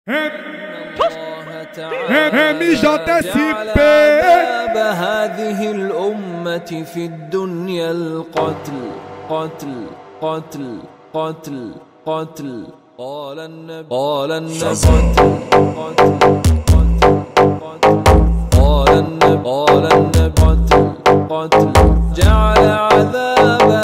MJSP عذاب هذه الأمة في الدنيا القتل قتل قتل قتل قتل قال النبي قتل قتل جعل عذابه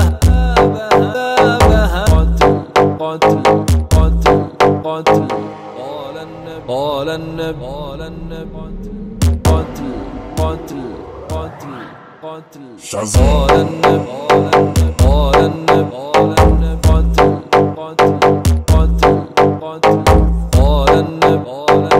قتل قتل قتل قتل قال النبي قتل قتل قتل قتل قال النبي قتل قتل قتل قتل قال النبي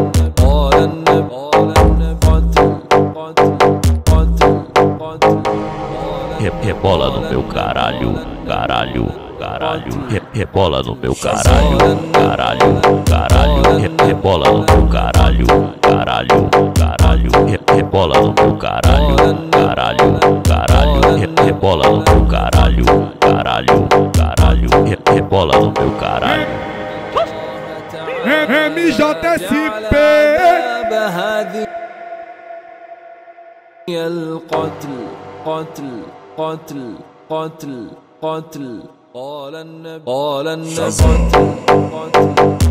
Rebola no meu caralho, caralho, caralho. Rebola no meu caralho, caralho, caralho. Rebola no meu caralho, caralho, caralho. Rebola no meu caralho, caralho, caralho. Rebola no meu caralho, caralho, caralho. Rebola no meu caralho. MJSP القتل قتل قتل قتل قتل قال النبي قتل قتل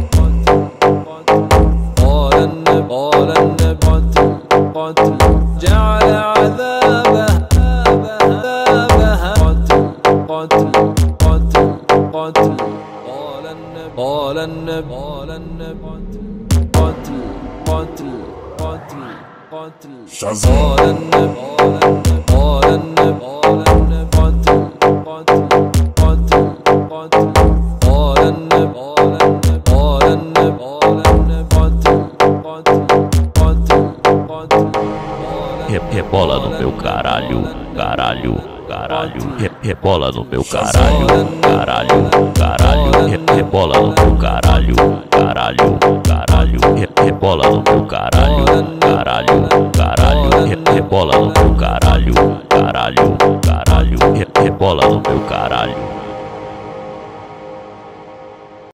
قال النبي قتل قتل جعل عذابه قتل قتل قتل قتل قال النبي قتل قتل قتل قتل قال النبي قتل قتل قتل قتل قال النبي قتل قتل قتل قتل Rebola no meu caralho, caralho, caralho. Rebola no meu caralho, caralho, caralho. Rebola no meu caralho, caralho, caralho. Rebola no meu caralho, caralho, caralho. Rebola no meu caralho, caralho, caralho. Rebola no meu caralho.